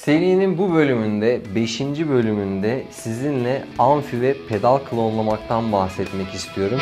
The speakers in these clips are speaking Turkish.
Serinin bu bölümünde, 5. bölümünde sizinle amfi ve pedal klonlamaktan bahsetmek istiyorum.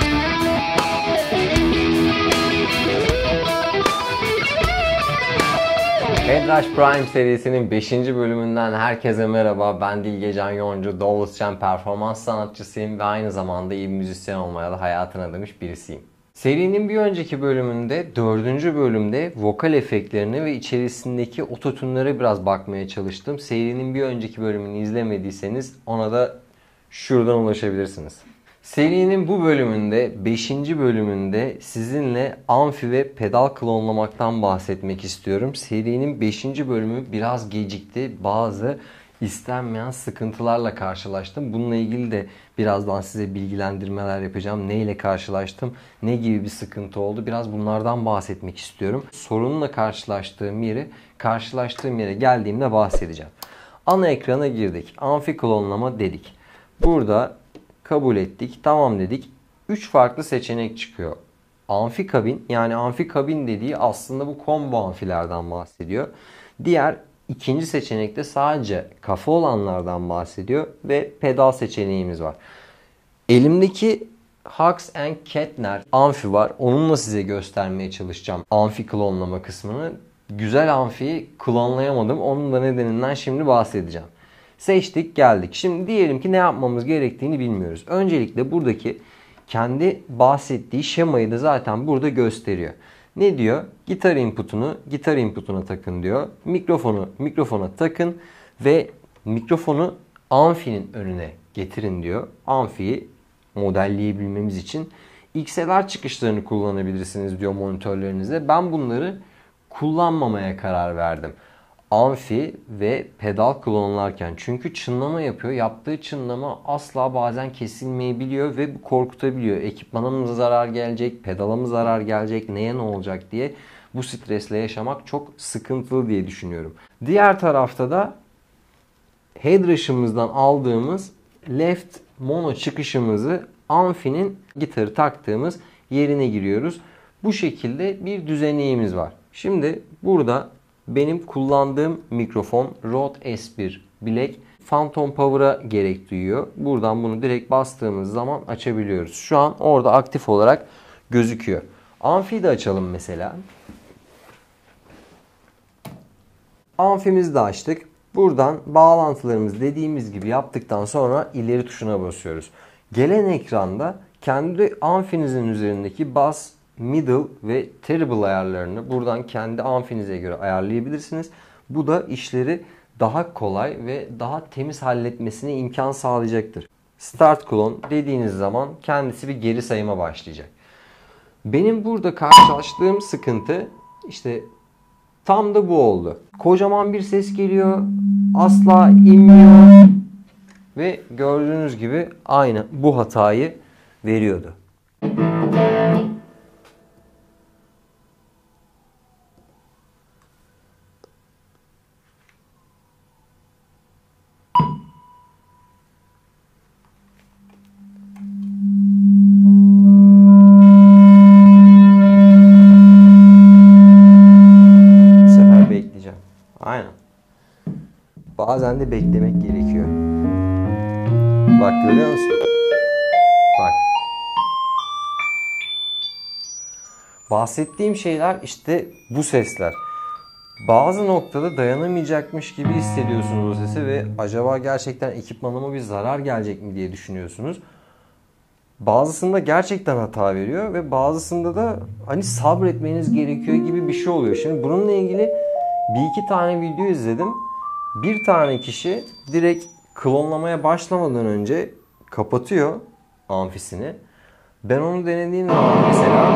Headrush Prime serisinin 5. bölümünden herkese merhaba. Ben Dilgecan Yoncu, Davulcem performans sanatçısıyım ve aynı zamanda iyi bir müzisyen olmaya da hayatına adamış birisiyim. Serinin bir önceki bölümünde, 4. bölümde vokal efektlerine ve içerisindeki ototune'lara biraz bakmaya çalıştım. Serinin bir önceki bölümünü izlemediyseniz ona da şuradan ulaşabilirsiniz. Serinin bu bölümünde, 5. bölümünde sizinle amfi ve pedal klonlamaktan bahsetmek istiyorum. Serinin 5. bölümü biraz gecikti. Bazı istenmeyen sıkıntılarla karşılaştım. Bununla ilgili de birazdan size bilgilendirmeler yapacağım. Ne ile karşılaştım, ne gibi bir sıkıntı oldu, biraz bunlardan bahsetmek istiyorum. Sorunla karşılaştığım yere geldiğimde bahsedeceğim. Ana ekrana girdik. Amfi klonlama dedik. Burada kabul ettik, tamam dedik. 3 farklı seçenek çıkıyor. Amfi kabin, yani amfi kabin dediği aslında bu combo amfilerden bahsediyor. Diğer ikinci seçenekte sadece kafa olanlardan bahsediyor ve pedal seçeneğimiz var. Elimdeki Hux & Kettner amfi var. Onunla size göstermeye çalışacağım amfi klonlama kısmını. Güzel amfiyi klonlayamadım. Onun da nedeninden şimdi bahsedeceğim. Seçtik, geldik. Şimdi diyelim ki ne yapmamız gerektiğini bilmiyoruz. Öncelikle buradaki kendi bahsettiği şemayı da zaten burada gösteriyor. Ne diyor? Gitar inputuna takın diyor. Mikrofona takın ve mikrofonu amfinin önüne getirin diyor. Amfiyi modelleyebilmemiz için XLR çıkışlarını kullanabilirsiniz diyor monitörlerinizde. Ben bunları kullanmamaya karar verdim. Amfi ve pedal klonlarken, çünkü çınlama yapıyor. Yaptığı çınlama asla bazen kesilmeyebiliyor ve bu korkutabiliyor. Ekipmana mı zarar gelecek, pedala mı zarar gelecek, neye ne olacak diye bu stresle yaşamak çok sıkıntılı diye düşünüyorum. Diğer tarafta da headrush'ımızdan aldığımız left mono çıkışımızı amfinin gitarı taktığımız yerine giriyoruz. Bu şekilde bir düzeneğimiz var. Şimdi burada benim kullandığım mikrofon Rode S1 Black Phantom Power'a gerek duyuyor. Buradan bunu direkt bastığımız zaman açabiliyoruz. Şu an orada aktif olarak gözüküyor. Amfiyi de açalım mesela. Amfimizi de açtık. Buradan bağlantılarımızı dediğimiz gibi yaptıktan sonra ileri tuşuna basıyoruz. Gelen ekranda kendi amfinizin üzerindeki bass, middle ve treble ayarlarını buradan kendi amfinize göre ayarlayabilirsiniz. Bu da işleri daha kolay ve daha temiz halletmesine imkan sağlayacaktır. Start clone dediğiniz zaman kendisi bir geri sayıma başlayacak. Benim burada karşılaştığım sıkıntı işte tam da bu oldu. Kocaman bir ses geliyor, asla inmiyor ve gördüğünüz gibi aynı bu hatayı veriyordu. Aynen. Bazen de beklemek gerekiyor. Bak, görüyor musun? Bak. Bahsettiğim şeyler işte bu sesler. Bazı noktada dayanamayacakmış gibi hissediyorsunuz o sesi ve acaba gerçekten ekipmanıma bir zarar gelecek mi diye düşünüyorsunuz. Bazısında gerçekten hata veriyor ve bazısında da hani sabretmeniz gerekiyor gibi bir şey oluyor. Şimdi bununla ilgili bir iki tane video izledim. Bir tane kişi direkt klonlamaya başlamadan önce kapatıyor amfisini. Ben onu denediğim zaman mesela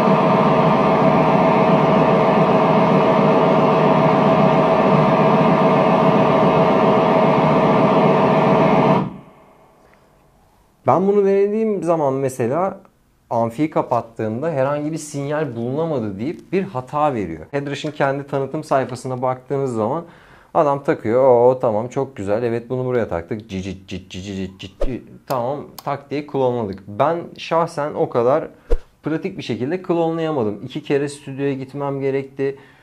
amfiyi kapattığımda herhangi bir sinyal bulunamadı deyip bir hata veriyor. Headrush'ın kendi tanıtım sayfasına baktığınız zaman adam takıyor. Oo tamam, çok güzel. Evet, bunu buraya taktık. Cicit cicit cicit cicit. Tamam, tak diye klonladık. Ben şahsen o kadar pratik bir şekilde klonlayamadım. 2 kere stüdyoya gitmem gerekti.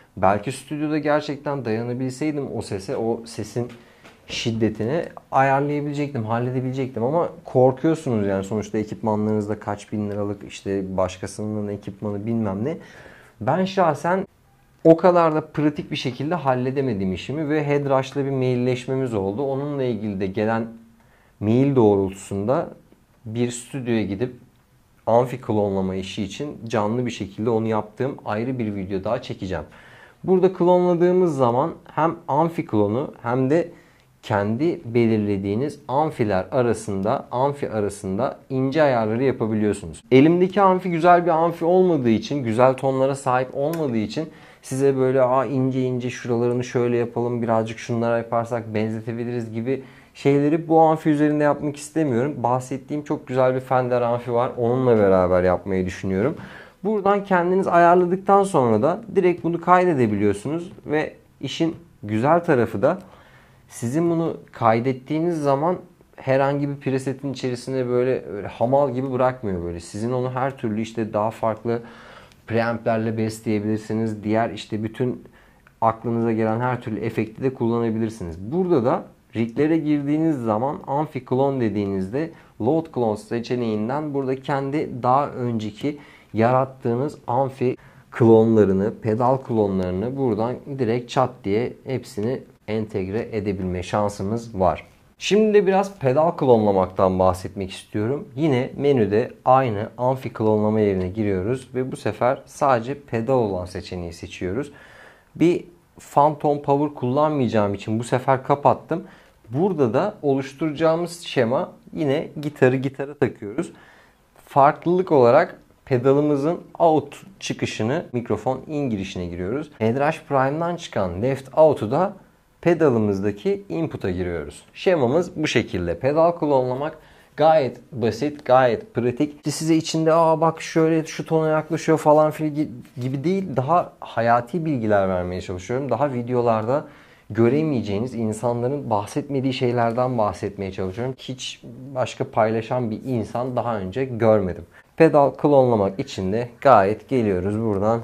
Belki stüdyoda gerçekten dayanabilseydim o sese, o sesin şiddetini ayarlayabilecektim, halledebilecektim ama korkuyorsunuz yani sonuçta ekipmanlarınızda kaç bin liralık işte başkasının ekipmanı bilmem ne. Ben şahsen o kadar da pratik bir şekilde halledemedim işimi ve Headrush'la bir mailleşmemiz oldu. Onunla ilgili de gelen mail doğrultusunda bir stüdyoya gidip amfi klonlama işi için canlı bir şekilde onu yaptığım ayrı bir video daha çekeceğim. Burada klonladığımız zaman hem amfi klonu hem de kendi belirlediğiniz amfiler arasında, amfi arasında ince ayarları yapabiliyorsunuz. Elimdeki amfi güzel bir amfi olmadığı için, güzel tonlara sahip olmadığı için size böyle ince ince şuralarını şöyle yapalım, birazcık şunlara yaparsak benzetebiliriz gibi şeyleri bu amfi üzerinde yapmak istemiyorum. Bahsettiğim çok güzel bir Fender amfi var. Onunla beraber yapmayı düşünüyorum. Buradan kendiniz ayarladıktan sonra da direkt bunu kaydedebiliyorsunuz ve işin güzel tarafı da sizin bunu kaydettiğiniz zaman herhangi bir presetin içerisine böyle hamal gibi bırakmıyor böyle. Sizin onu her türlü işte daha farklı preamplerle besleyebilirsiniz. Diğer işte bütün aklınıza gelen her türlü efekti de kullanabilirsiniz. Burada da riglere girdiğiniz zaman amfi klon dediğinizde load clone seçeneğinden burada kendi daha önceki yarattığınız amfi klonlarını, pedal klonlarını buradan direkt çat diye hepsini entegre edebilme şansımız var. Şimdi de biraz pedal klonlamaktan bahsetmek istiyorum. Yine menüde aynı amfi klonlama yerine giriyoruz ve bu sefer sadece pedal olan seçeneği seçiyoruz. Bir Phantom Power kullanmayacağım için bu sefer kapattım. Burada da oluşturacağımız şema yine gitara takıyoruz. Farklılık olarak pedalımızın out çıkışını mikrofon in girişine giriyoruz. Headrush Prime'dan çıkan left out'u da pedalımızdaki input'a giriyoruz. Şemamız bu şekilde. Pedal klonlamak gayet basit, gayet pratik. Size içinde bak şöyle şu tona yaklaşıyor falan filan gibi değil. Daha hayati bilgiler vermeye çalışıyorum. Daha videolarda göremeyeceğiniz, insanların bahsetmediği şeylerden bahsetmeye çalışıyorum. Hiç başka paylaşan bir insan daha önce görmedim. Pedal klonlamak için de gayet geliyoruz buradan.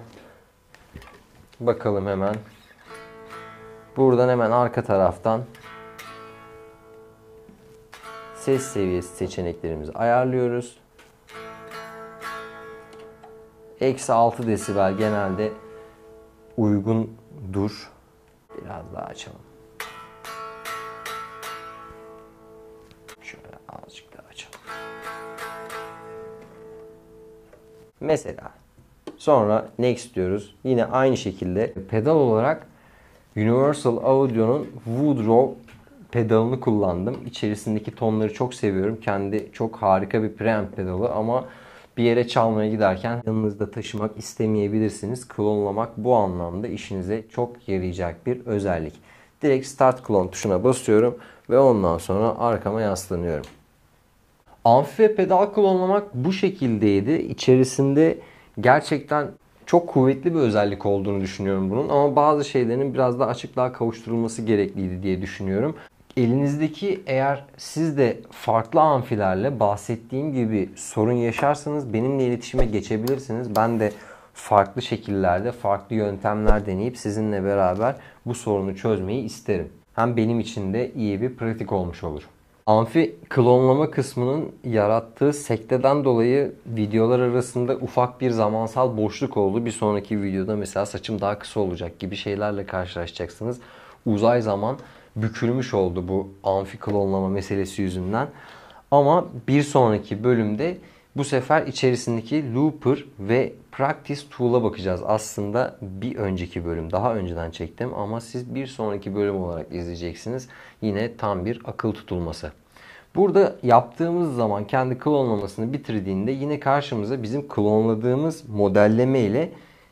Bakalım hemen. Buradan hemen arka taraftan ses seviyesi seçeneklerimizi ayarlıyoruz. Eksi 6 desibel genelde uygundur. Biraz daha açalım. Şöyle azıcık daha açalım. Mesela sonra next diyoruz. Yine aynı şekilde pedal olarak Universal Audio'nun Woodrow pedalını kullandım. İçerisindeki tonları çok seviyorum. Kendi çok harika bir preamp pedalı ama bir yere çalmaya giderken yanınızda taşımak istemeyebilirsiniz. Klonlamak bu anlamda işinize çok yarayacak bir özellik. Direkt Start Clone tuşuna basıyorum ve ondan sonra arkama yaslanıyorum. Amfi ve pedal klonlamak bu şekildeydi. İçerisinde gerçekten çok kuvvetli bir özellik olduğunu düşünüyorum bunun. Ama bazı şeylerin biraz daha açıklığa kavuşturulması gerekliydi diye düşünüyorum. Elinizdeki eğer siz de farklı amfilerle bahsettiğim gibi sorun yaşarsanız benimle iletişime geçebilirsiniz. Ben de farklı şekillerde, farklı yöntemler deneyip sizinle beraber bu sorunu çözmeyi isterim. Hem benim için de iyi bir pratik olmuş olur. Amfi klonlama kısmının yarattığı sekteden dolayı videolar arasında ufak bir zamansal boşluk oldu. Bir sonraki videoda mesela saçım daha kısa olacak gibi şeylerle karşılaşacaksınız. Uzay zaman bükülmüş oldu bu amfi klonlama meselesi yüzünden. Ama bir sonraki bölümde bu sefer içerisindeki looper ve practice tool'a bakacağız. Aslında bir önceki bölüm daha önceden çektim ama siz bir sonraki bölüm olarak izleyeceksiniz. Yine tam bir akıl tutulması. Burada yaptığımız zaman kendi klonlamasını bitirdiğinde yine karşımıza bizim klonladığımız modelleme ile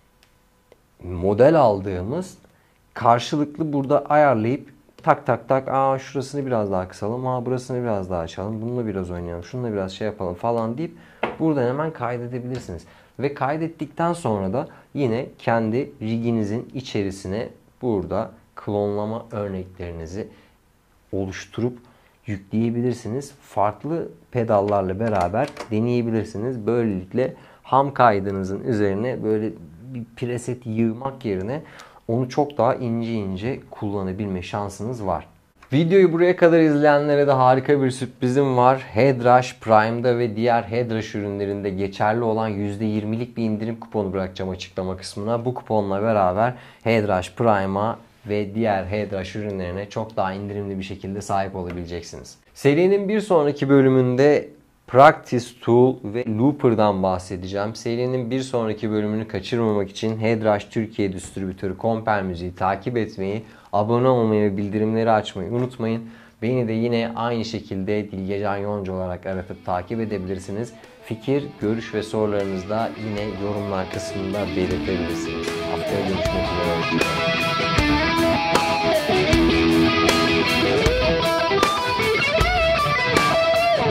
model aldığımız karşılıklı burada ayarlayıp tak tak tak şurasını biraz daha kısalım, burasını biraz daha açalım, bununla biraz oynayalım, şununla biraz şey yapalım falan deyip buradan hemen kaydedebilirsiniz. Ve kaydettikten sonra da yine kendi riginizin içerisine burada klonlama örneklerinizi oluşturup yükleyebilirsiniz. Farklı pedallarla beraber deneyebilirsiniz. Böylelikle ham kaydınızın üzerine böyle bir preset yığmak yerine onu çok daha ince ince kullanabilme şansınız var. Videoyu buraya kadar izleyenlere de harika bir sürprizim var. HEDRAŞ Prime'da ve diğer HEDRAŞ ürünlerinde geçerli olan %20'lik bir indirim kuponu bırakacağım açıklama kısmına. Bu kuponla beraber HEDRAŞ Prime'a ve diğer HEDRAŞ ürünlerine çok daha indirimli bir şekilde sahip olabileceksiniz. Serinin bir sonraki bölümünde Practice Tool ve Looper'dan bahsedeceğim. Serinin bir sonraki bölümünü kaçırmamak için HEDRAŞ Türkiye Distribütörü Komper Müziği takip etmeyi, abone olmayı ve bildirimleri açmayı unutmayın. Beni de yine aynı şekilde Dilgecan Yonca olarak aratıp takip edebilirsiniz. Fikir, görüş ve sorularınızı da yine yorumlar kısmında belirtebilirsiniz. Haftaya görüşmek üzere.